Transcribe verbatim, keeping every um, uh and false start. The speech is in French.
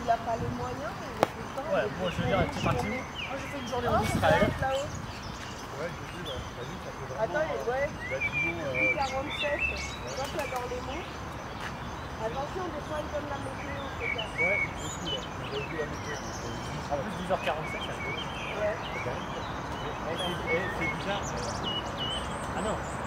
il a pas les moyens, mais il est tout le temps. Ouais, moi je veux dire, tu es parti où? Moi j'ai fait une journée en Israël. Ouais, j'ai vu, ouais. T'as vu, ça fait vraiment... Attends, euh, ouais. bâtiment, Depuis euh, quarante-sept, tu vois qu'il y a dans les mots. Attention, des fois ils donnent la météo, c'est ça. ouais, beaucoup là. On a vu la météo. En plus dix heures quarante-sept, c'est un peu. Ouais. C'est quand même. Eh, c'est bizarre. Mais... Ah non.